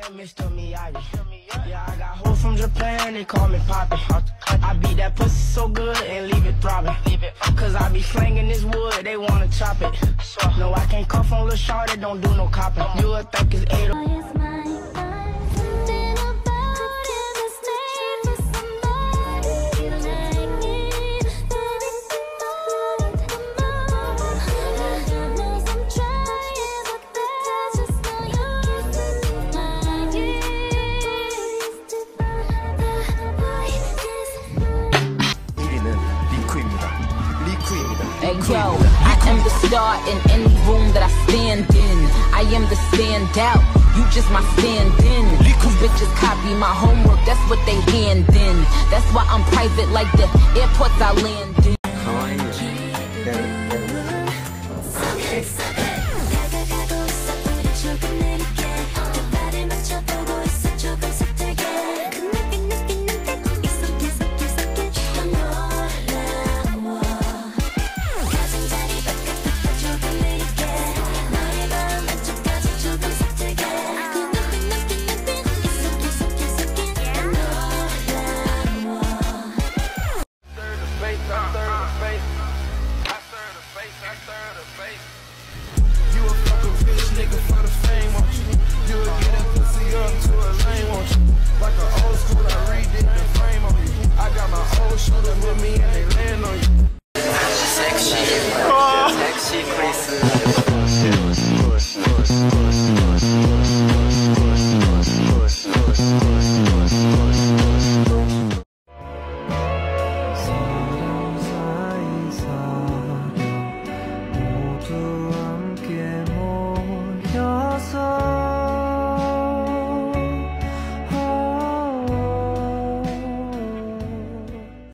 Mr. Miyagi. Yeah, I got hoes from Japan, they call me Poppy. I beat that pussy so good and leave it throbbing. Cause I be slanging this wood, they wanna chop it. No, I can't cuff on Lil' Shorty, don't do no copping. You would think it's 8 Hey yo, I am the star in any room that I stand in. I am the standout, you just my stand-in. These bitches copy my homework, that's what they hand in. That's why I'm private like the airports I land in.